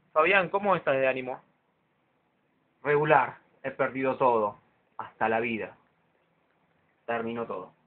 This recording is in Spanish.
Fabián, ¿cómo estás de ánimo? Regular, he perdido todo, hasta la vida. Terminó todo.